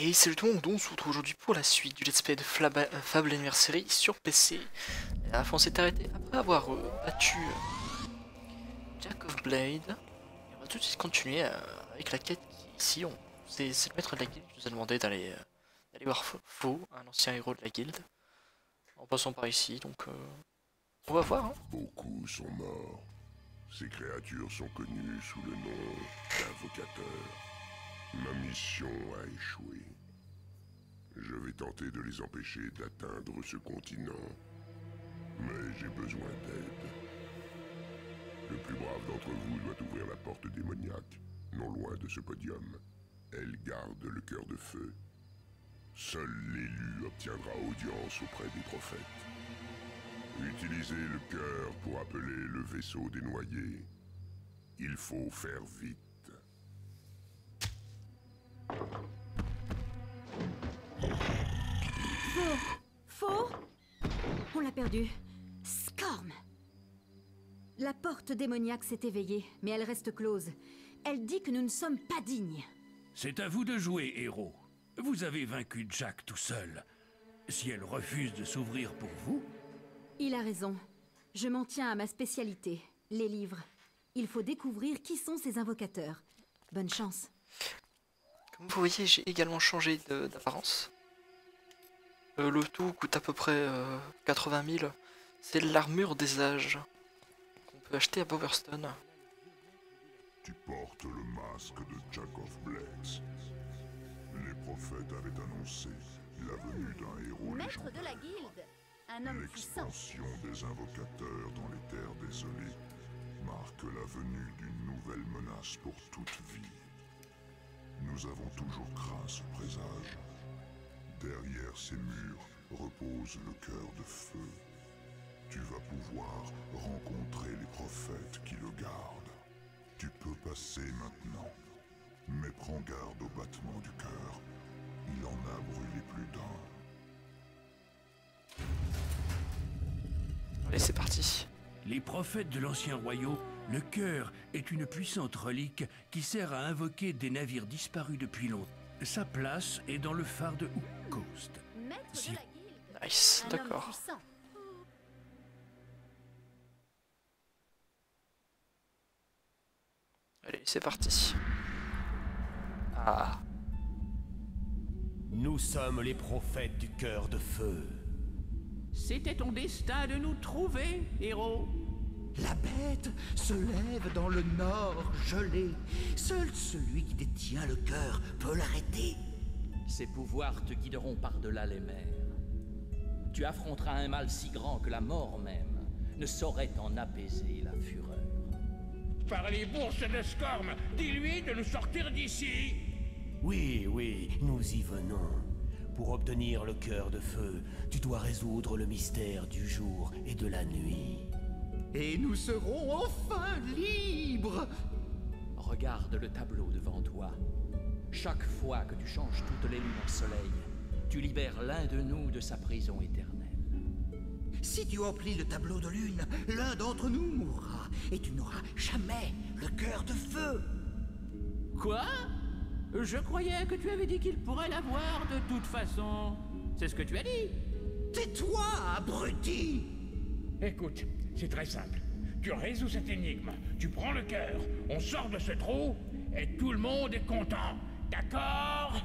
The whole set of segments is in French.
Et salut tout le monde, on se retrouve aujourd'hui pour la suite du let's play de Fable Anniversary sur PC. La fin s'est arrêtée après avoir battu Jack of Blade. Et on va tout de suite continuer avec la quête qui ici, c'est le maître de la guilde qui nous a demandé d'aller voir Faux, un ancien héros de la guilde. En passant par ici, donc on va voir. Hein. Beaucoup sont morts. Ces créatures sont connues sous le nom d'invocateurs. Ma mission a échoué. Je vais tenter de les empêcher d'atteindre ce continent. Mais j'ai besoin d'aide. Le plus brave d'entre vous doit ouvrir la porte démoniaque, non loin de ce podium. Elle garde le cœur de feu. Seul l'élu obtiendra audience auprès des prophètes. Utilisez le cœur pour appeler le vaisseau des noyés. Il faut faire vite. Faux. On l'a perdu. Scorn. La porte démoniaque s'est éveillée, mais elle reste close. Elle dit que nous ne sommes pas dignes. C'est à vous de jouer, héros. Vous avez vaincu Jack tout seul. Si elle refuse de s'ouvrir pour vous... Il a raison. Je m'en tiens à ma spécialité, les livres. Il faut découvrir qui sont ces invocateurs. Bonne chance. Comme vous voyez, j'ai également changé d'apparence. Le tout coûte à peu près 80 000. C'est l'armure des âges qu'on peut acheter à Bowerstone. Tu portes le masque de Jack of Blades. Les prophètes avaient annoncé la venue d'un héros Maître de légendaire. la guilde, un homme puissant. L'expansion des invocateurs dans les terres désolées marque la venue d'une nouvelle menace pour toute vie. Nous avons toujours craint ce présage. Derrière ces murs repose le cœur de feu. Tu vas pouvoir rencontrer les prophètes qui le gardent. Tu peux passer maintenant, mais prends garde au battement du cœur. Il en a brûlé plus d'un. Allez, c'est parti. Les prophètes de l'ancien royaume, le cœur est une puissante relique qui sert à invoquer des navires disparus depuis longtemps. Sa place est dans le phare de Hook Coast. Maître Si. de la guilde, Nice, un homme d'accord. puissant. Allez, c'est parti. Ah, Nous sommes les prophètes du cœur de feu. C'était ton destin de nous trouver, héros. La bête se lève dans le nord gelé. Seul celui qui détient le cœur peut l'arrêter. Ses pouvoirs te guideront par-delà les mers. Tu affronteras un mal si grand que la mort même ne saurait en apaiser la fureur. Par les bourses de Scorm, dis-lui de nous sortir d'ici. Oui, nous y venons. Pour obtenir le cœur de feu, tu dois résoudre le mystère du jour et de la nuit. Et nous serons enfin libres. Regarde le tableau devant toi. Chaque fois que tu changes toutes les lunes en soleil, tu libères l'un de nous de sa prison éternelle. Si tu emplis le tableau de lune, l'un d'entre nous mourra. Et tu n'auras jamais le cœur de feu. Quoi? Je croyais que tu avais dit qu'il pourrait l'avoir de toute façon. C'est ce que tu as dit. Tais-toi, abruti. Écoute, c'est très simple. Tu résous cette énigme, tu prends le cœur, on sort de ce trou, et tout le monde est content. D'accord?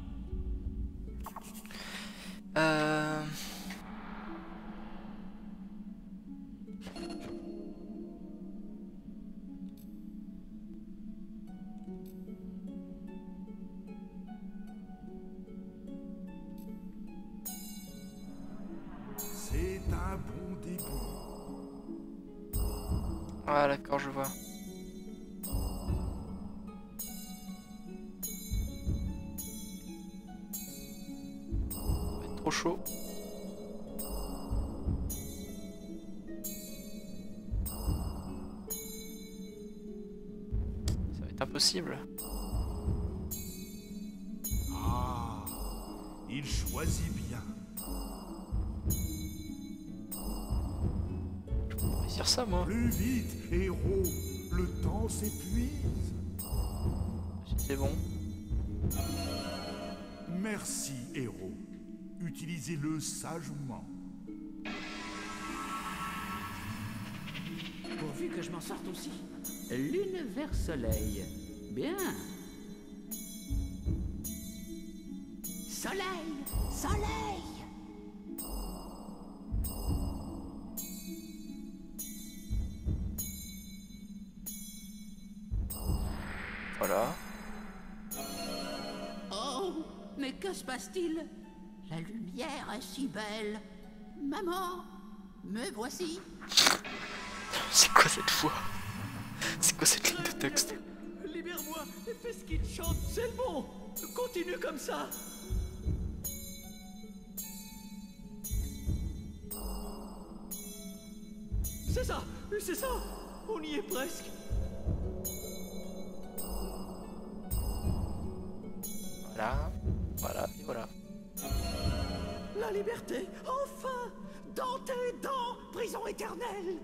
C'est un bon début. Ah d'accord, je vois. Ça va être trop chaud. Ça va être impossible. Ah, il choisit bien. Je peux réussir ça moi. Plus vite, héros. Le temps s'épuise. Si c'est bon. Merci, héros. Utilisez-le sagement. Pourvu que je m'en sorte aussi. Lune vers soleil. Bien. Soleil! Soleil! Voilà. Oh, mais que se passe-t-il? La lumière est si belle. Maman, me voici. C'est quoi cette voix? C'est quoi cette ligne de texte? Libère-moi et fais ce qu'il chante, c'est le bon. Continue comme ça. C'est ça, on y est presque. Voilà, voilà, et voilà. La liberté, enfin, dans tes dents, prison éternelle.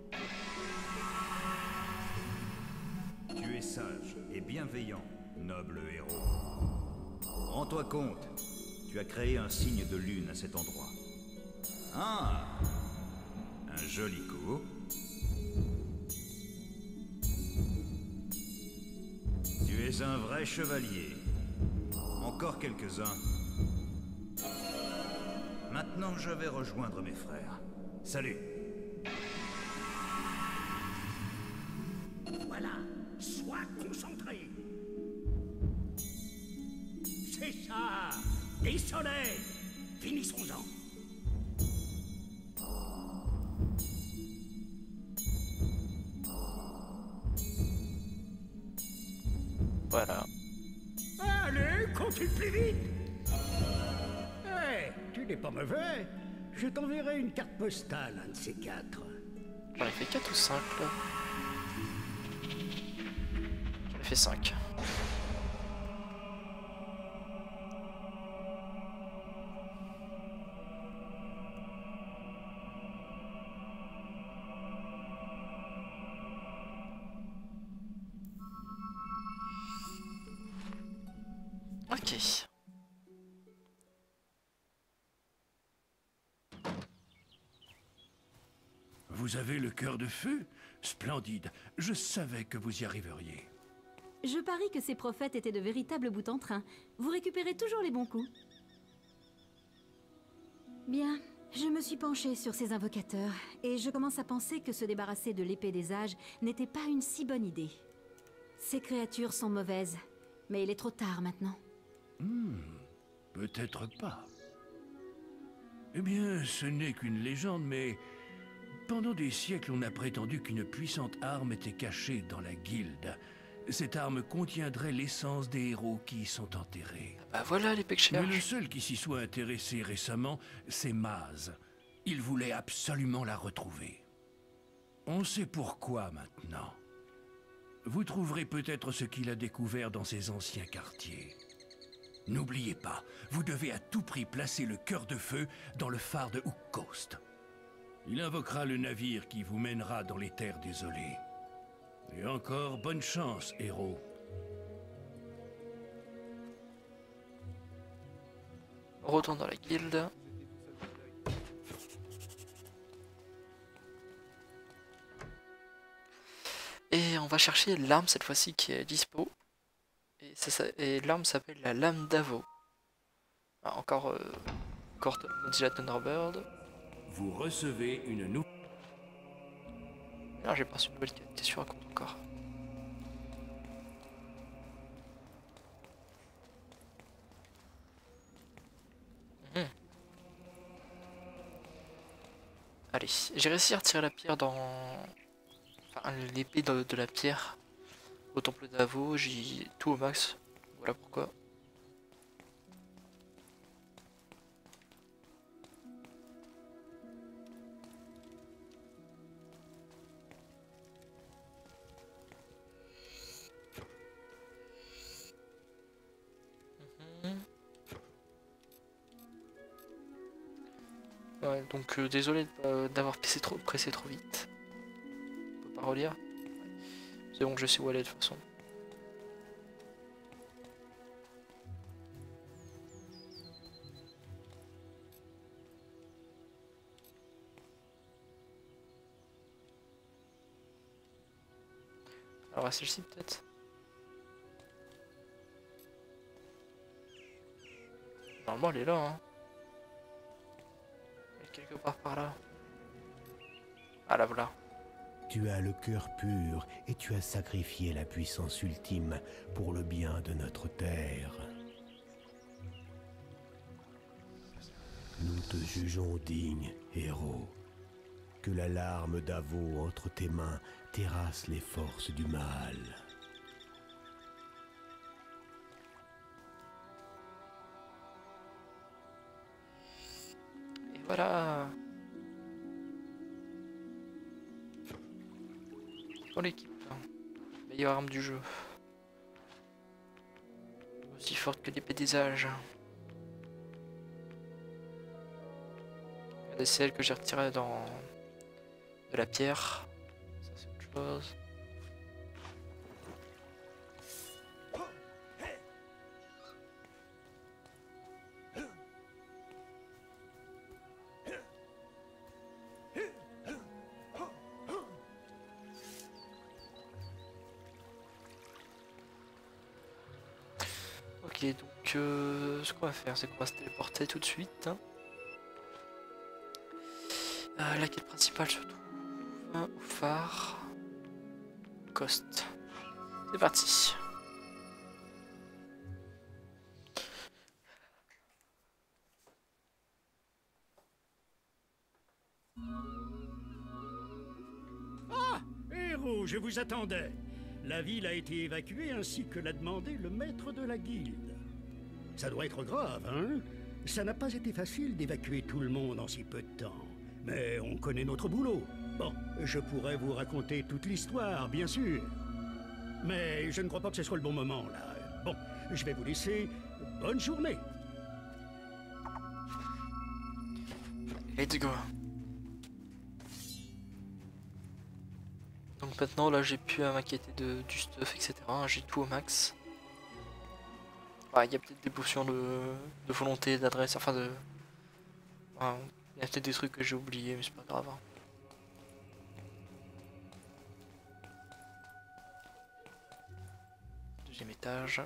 Tu es sage et bienveillant, noble héros. Rends-toi compte, tu as créé un signe de lune à cet endroit. Ah, un joli coup. Tu es un vrai chevalier. Encore quelques-uns. Maintenant, je vais rejoindre mes frères. Salut. Voilà, sois concentré. C'est ça, des soleils. Finissons-en. Voilà. Allez, continue plus vite. Hé, tu n'es pas mauvais. Je t'enverrai une carte postale, un de ces quatre. J'en ai fait 4 ou 5 là. J'en ai fait 5. Ok. Vous avez le cœur de feu? Splendide. Je savais que vous y arriveriez. Je parie que ces prophètes étaient de véritables bouts en train. Vous récupérez toujours les bons coups. Bien, je me suis penchée sur ces invocateurs, et je commence à penser que se débarrasser de l'épée des âges n'était pas une si bonne idée. Ces créatures sont mauvaises, mais il est trop tard maintenant. Peut-être pas. Eh bien, ce n'est qu'une légende, mais... Pendant des siècles, on a prétendu qu'une puissante arme était cachée dans la guilde. Cette arme contiendrait l'essence des héros qui y sont enterrés. Bah voilà l'épée que je Mais le cherche. seul qui s'y soit intéressé récemment, c'est Maz. Il voulait absolument la retrouver. On sait pourquoi maintenant. Vous trouverez peut-être ce qu'il a découvert dans ses anciens quartiers. N'oubliez pas, vous devez à tout prix placer le cœur de feu dans le phare de Hook Coast. Il invoquera le navire qui vous mènera dans les terres désolées. Et encore bonne chance, héros. On retourne dans la guilde. Et on va chercher l'arme cette fois-ci qui est dispo. Et l'arme s'appelle la lame d'Avo. Ah, encore Godzilla Thunderbird. Vous recevez une nouvelle... Non, j'ai pas reçu une nouvelle qualité sur un compte encore. Allez, j'ai réussi à retirer la pierre dans... Enfin, l'épée de la pierre au temple d'Avo, j'ai tout au max. Voilà pourquoi. Ouais, donc désolé d'avoir pressé trop vite. On peut pas relire. C'est bon, je sais où aller de toute façon. Alors celle-ci peut-être. Normalement elle est là hein. Elle est quelque part par là. Ah la voilà. Tu as le cœur pur et tu as sacrifié la puissance ultime pour le bien de notre terre. Nous te jugeons digne, héros. Que la larme d'Avo entre tes mains terrasse les forces du mal. Et voilà. Pour l'équipe. Meilleure arme du jeu. Aussi forte que l'épée des âges. Regardez celle que j'ai retirée dans de la pierre. Ça c'est autre chose. Ok, donc ce qu'on va faire, c'est qu'on va se téléporter tout de suite. Hein. La quête principale se trouve au phare Coste. C'est parti. Ah, héros, je vous attendais. La ville a été évacuée ainsi que l'a demandé le maître de la guilde. Ça doit être grave, hein? Ça n'a pas été facile d'évacuer tout le monde en si peu de temps. Mais on connaît notre boulot. Bon, je pourrais vous raconter toute l'histoire, bien sûr. Mais je ne crois pas que ce soit le bon moment, là. Bon, je vais vous laisser. Bonne journée. Let's go. Donc maintenant là j'ai pu m'inquiéter du stuff etc. J'ai tout au max. Ah, il y a peut-être des potions de volonté, d'adresse, enfin de... Ah, il y a peut-être des trucs que j'ai oubliés mais c'est pas grave. Hein. Deuxième étage.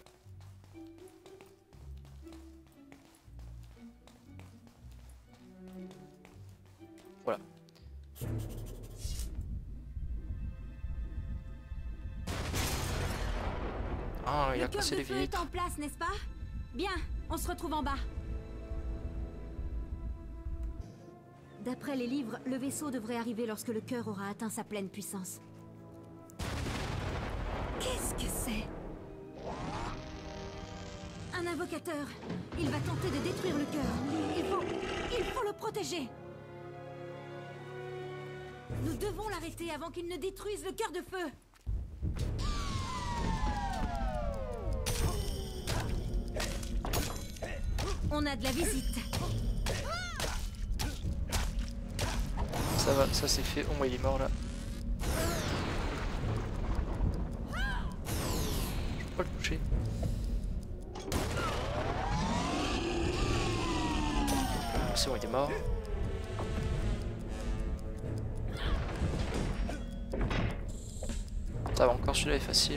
Voilà. Ah, il a cassé les vitres. Le cœur de feu est en place, n'est-ce pas? Bien, on se retrouve en bas. D'après les livres, le vaisseau devrait arriver lorsque le cœur aura atteint sa pleine puissance. Qu'est-ce que c'est? Un invocateur. Il va tenter de détruire le cœur. Il faut le protéger. Nous devons l'arrêter avant qu'il ne détruise le cœur de feu. On a de la visite. Ça va, ça c'est fait. Au moins il est mort là. Je peux pas le toucher. C'est bon, il est mort. Ça va, encore celui-là est facile.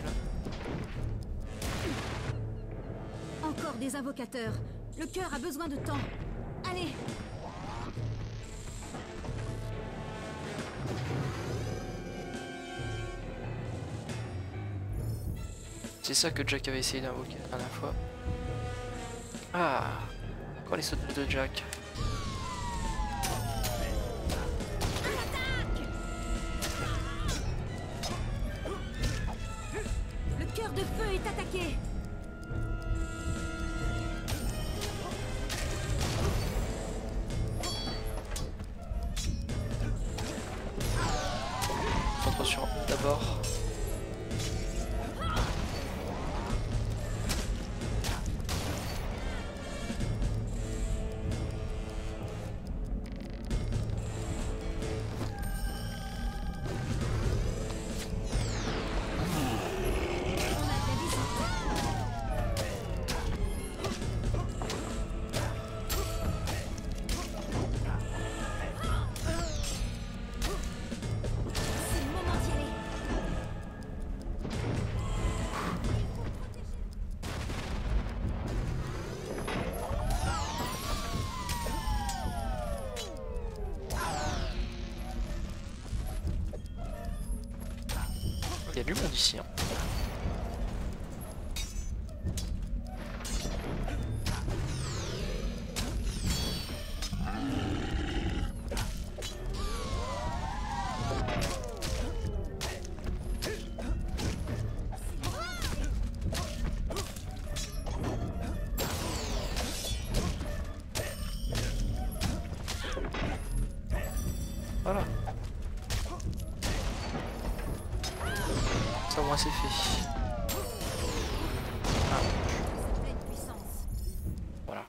Encore des invocateurs. Le cœur a besoin de temps. Allez! C'est ça que Jack avait essayé d'invoquer la dernière fois. Ah! Encore les sautes de Jack. Le cœur de feu est attaqué! Concentration d'abord. Il y a du monde ici. Hein. Voilà. Ça au moins c'est fait. Ah. Voilà.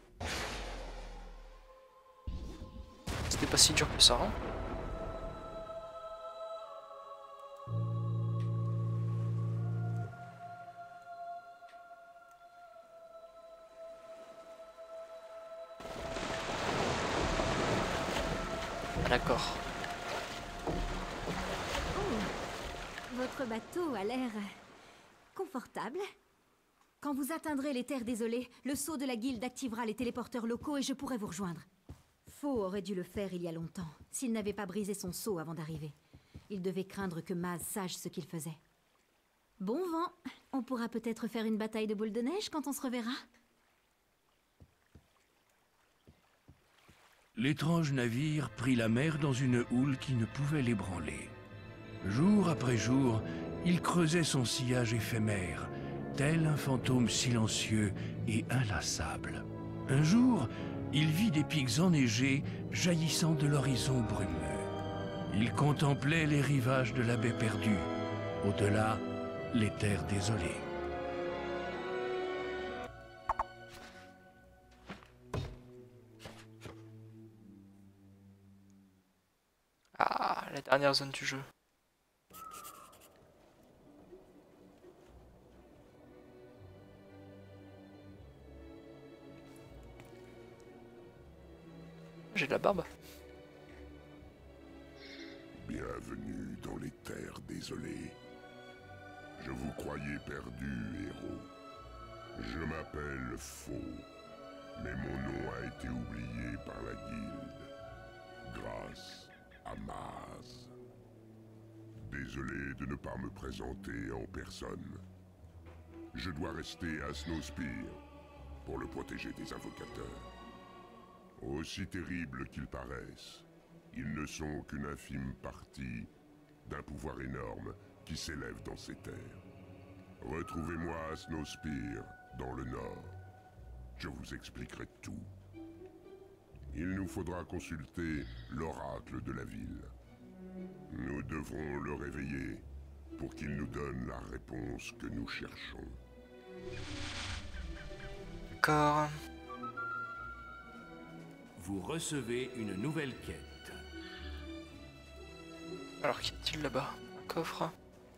C'était pas si dur que ça. Hein. D'accord. Votre bateau a l'air confortable. Quand vous atteindrez les terres désolées, le sceau de la guilde activera les téléporteurs locaux et je pourrai vous rejoindre. Faux aurait dû le faire il y a longtemps, s'il n'avait pas brisé son sceau avant d'arriver. Il devait craindre que Maz sache ce qu'il faisait. Bon vent, on pourra peut-être faire une bataille de boules de neige quand on se reverra. L'étrange navire prit la mer dans une houle qui ne pouvait l'ébranler. Jour après jour, il creusait son sillage éphémère, tel un fantôme silencieux et inlassable. Un jour, il vit des pics enneigés jaillissant de l'horizon brumeux. Il contemplait les rivages de la baie perdue, au-delà, les terres désolées. Ah, la dernière zone du jeu. J'ai de la barbe. Bienvenue dans les terres désolées. Je vous croyais perdu, héros. Je m'appelle Faux, mais mon nom a été oublié par la guilde, grâce à Maz. Désolé de ne pas me présenter en personne. Je dois rester à Snowspear pour le protéger des invocateurs. Aussi terribles qu'ils paraissent, ils ne sont qu'une infime partie d'un pouvoir énorme qui s'élève dans ces terres. Retrouvez-moi à Snowspear, dans le nord. Je vous expliquerai tout. Il nous faudra consulter l'oracle de la ville. Nous devrons le réveiller pour qu'il nous donne la réponse que nous cherchons. D'accord. Vous recevez une nouvelle quête. Alors qu'y a-t-il là-bas? Un coffre?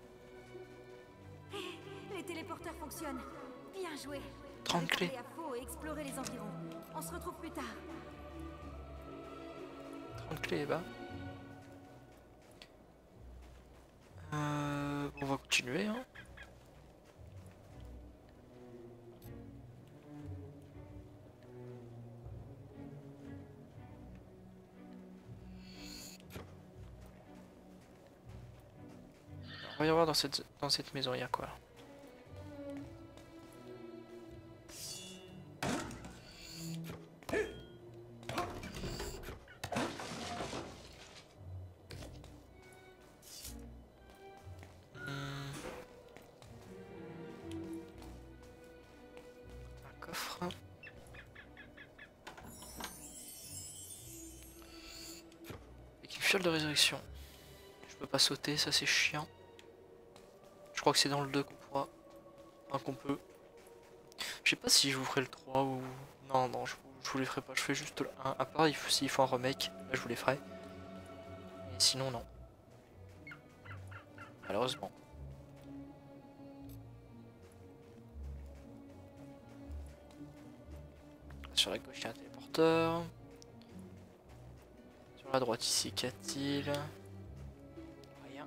Les téléporteurs fonctionnent. Bien joué. 30 clés. Allez à Faux et explorer les environs. On se retrouve plus tard. 30 clés là-bas. On va continuer. Hein. On va y voir dans cette maison, il y a quoi? Un coffre. Avec une fiole de résurrection. Je peux pas sauter, ça c'est chiant. Je crois que c'est dans le 2 qu'on pourra. Enfin qu'on peut. Je sais pas si je vous ferai le 3 ou. Non, non, je vous les ferai pas. Je fais juste le 1. À part s'il faut un remake, là je vous les ferai. Et sinon, non. Malheureusement. Sur la gauche, il y a un téléporteur. Sur la droite, ici, qu'a-t-il? Rien.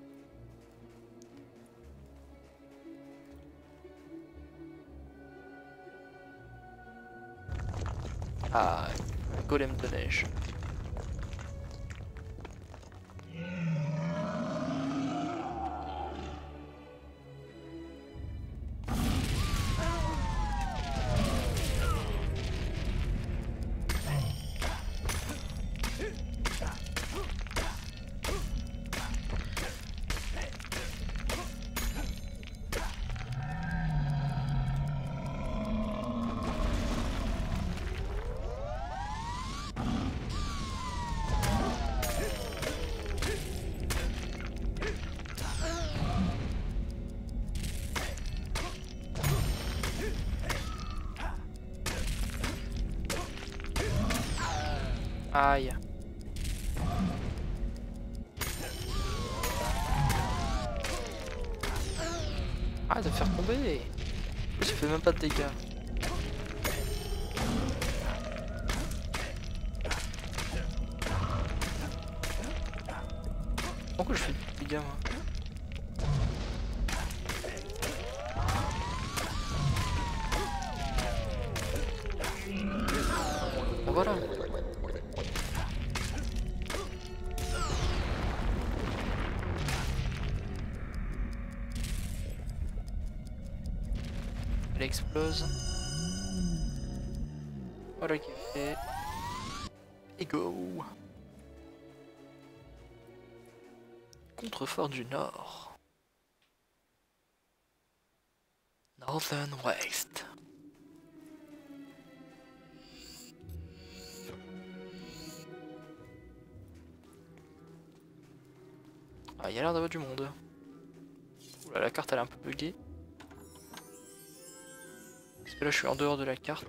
Ah, un golem de neige. Aïe. Arrête de me faire tomber. Je fais même pas de dégâts. Pourquoi je fais des dégâts moi? Ah, voilà. Elle explose. Voilà qui est fait. Et go. Contrefort du Nord. Northern West. Ah, il y a l'air d'avoir du monde. Oula, la carte elle est un peu buggée. Parce que là je suis en dehors de la carte.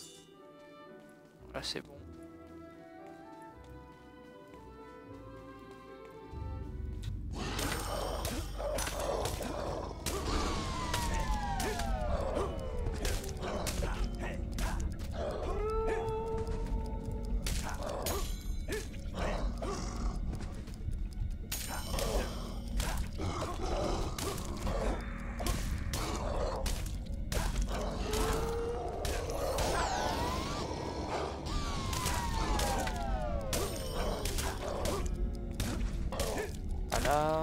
Là c'est bon. Voilà.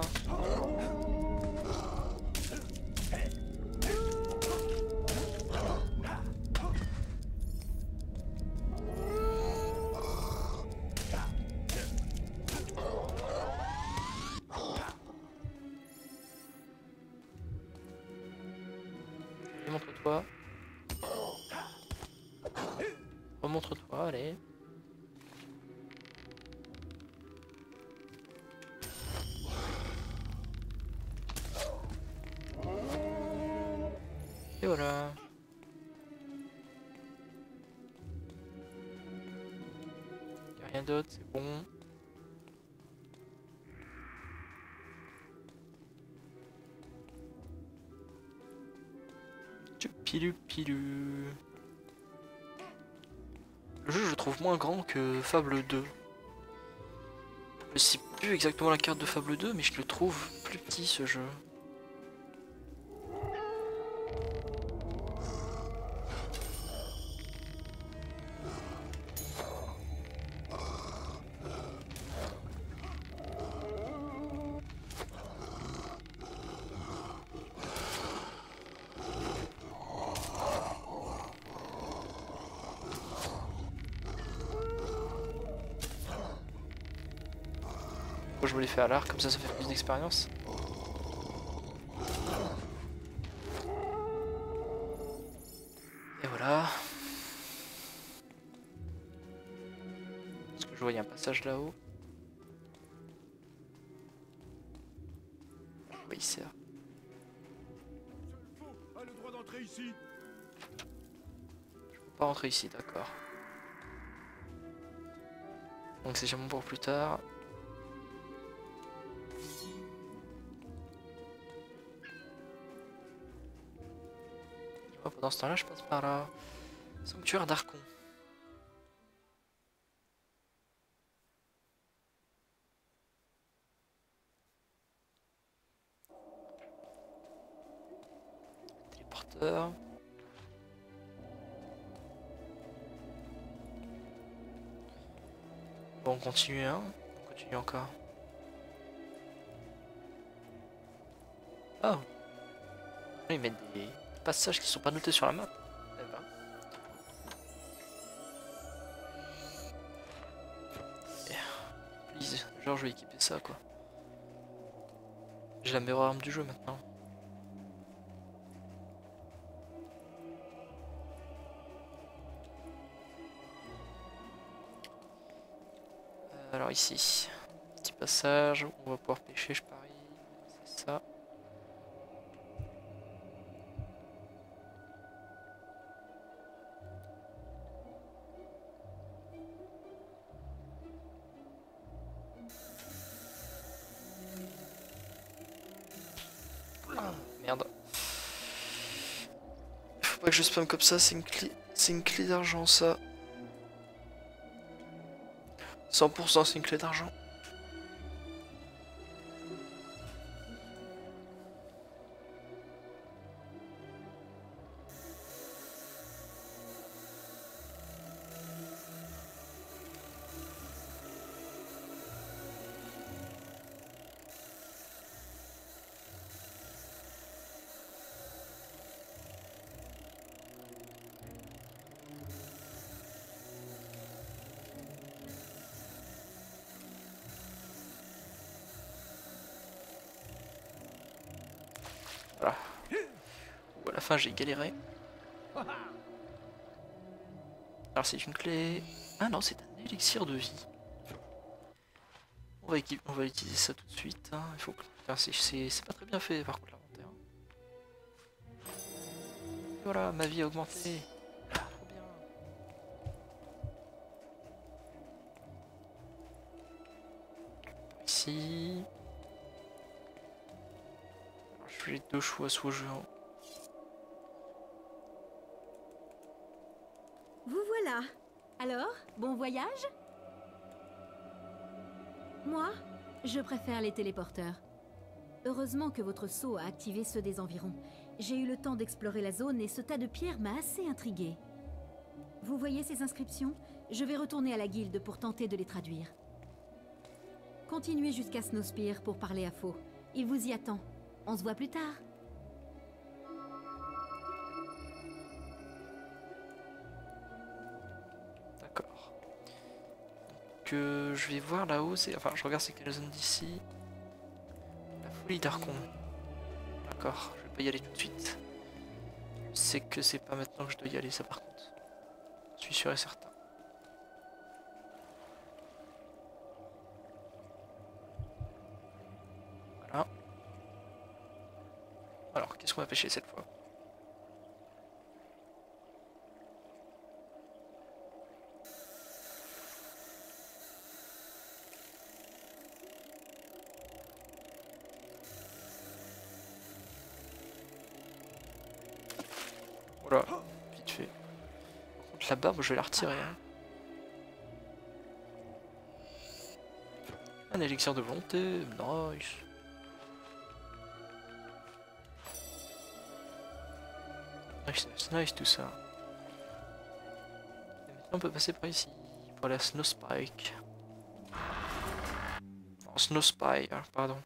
Montre-toi. Remontre-toi, allez. Et voilà. Y a rien d'autre, c'est bon. Pilu pilu. Le jeu je le trouve moins grand que Fable 2. Je sais plus exactement la carte de Fable 2 mais je le trouve plus petit ce jeu. Je me l'ai fait à l'art, comme ça fait plus d'expérience. Et voilà. Parce que je vois il y a un passage là-haut. Oui, il sert. A le droit d'entrer ici. Je peux pas rentrer ici, d'accord. Donc c'est sûrement pour plus tard. Pendant ce temps-là, je passe par là. Sanctuaire d'Archon. Téléporteur. Bon, on continue, hein. On continue encore. Ah. Ils mettent des passages qui sont pas notés sur la map. Eh ben. Please, genre je vais équiper ça quoi. J'ai la meilleure arme du jeu maintenant. Alors ici, petit passage où on va pouvoir pêcher je parie. C'est ça. Merde. Faut pas que je spam comme ça, c'est une clé d'argent ça. 100% c'est une clé d'argent. Voilà. Ou à la fin j'ai galéré. Alors c'est une clé... Ah non, c'est un élixir de vie. On va utiliser ça tout de suite. Hein. Il faut que... Enfin, c'est pas très bien fait par contre l'inventaire. Voilà, ma vie a augmenté. Ah, trop bien. Ici... J'ai deux choix, soit je... Vous voilà. Alors, bon voyage? Moi, je préfère les téléporteurs. Heureusement que votre sceau a activé ceux des environs. J'ai eu le temps d'explorer la zone et ce tas de pierres m'a assez intrigué. Vous voyez ces inscriptions? Je vais retourner à la guilde pour tenter de les traduire. Continuez jusqu'à Snowspear pour parler à Faux. Il vous y attend. On se voit plus tard. D'accord. Donc je vais voir là-haut, enfin je regarde c'est quelle zone d'ici. La folie d'Archon. D'accord, je vais pas y aller tout de suite. Je sais que c'est pas maintenant que je dois y aller ça par contre. Je suis sûr et certain. Voilà. Alors, qu'est-ce qu'on va pêcher cette fois? Voilà, vite fait. Par contre, la barbe, je vais la retirer. Hein. Un élixir de volonté, nice. Nice tout ça. Et maintenant on peut passer par ici pour aller à Snowspike. Non, Snowspire, pardon.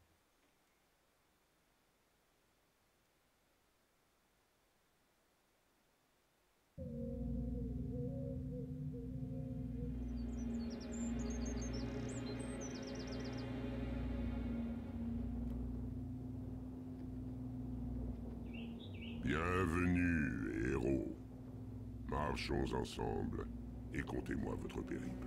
Bienvenue, héros. Marchons ensemble et contez-moi votre périple.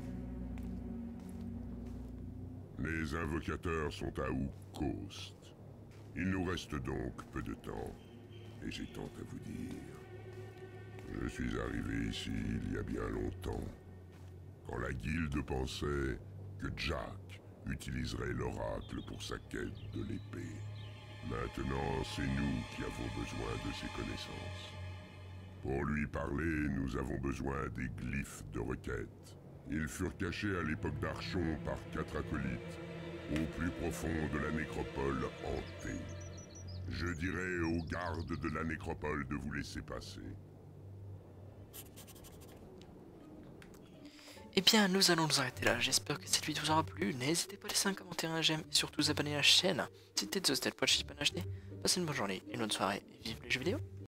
Les invocateurs sont à Hook Coast. Il nous reste donc peu de temps, et j'ai tant à vous dire. Je suis arrivé ici il y a bien longtemps, quand la guilde pensait que Jack utiliserait l'oracle pour sa quête de l'épée. Maintenant, c'est nous qui avons besoin de ses connaissances. Pour lui parler, nous avons besoin des glyphes de requête. Ils furent cachés à l'époque d'Archon par 4 acolytes, au plus profond de la nécropole hantée. Je dirais aux gardes de la nécropole de vous laisser passer. Eh bien, nous allons nous arrêter là. J'espère que cette vidéo vous aura plu. N'hésitez pas à laisser un commentaire, un j'aime et surtout vous abonner à la chaîne. C'était The Stealth Watch HD. Passez une bonne journée, une bonne soirée et vive les jeux vidéo.